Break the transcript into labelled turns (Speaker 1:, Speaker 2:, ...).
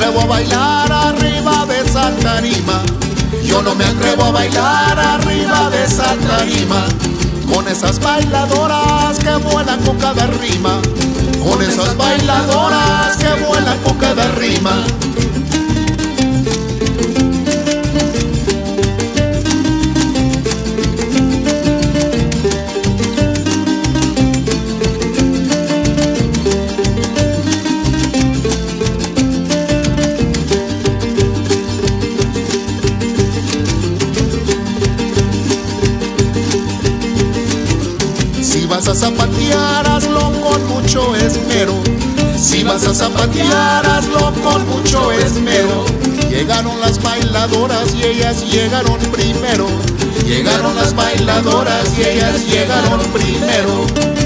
Speaker 1: atrevo a bailar arriba de esa tarima. Yo no me atrevo a bailar arriba de esa tarima. Con esas bailadoras que vuelan con cada rima. Con esas bailadoras que vuelan con cada rima. Si vas a zapatear, hazlo con mucho esmero. Si vas a zapatear, hazlo con mucho esmero. Llegaron las bailadoras y ellas llegaron primero. Llegaron las bailadoras y ellas llegaron primero.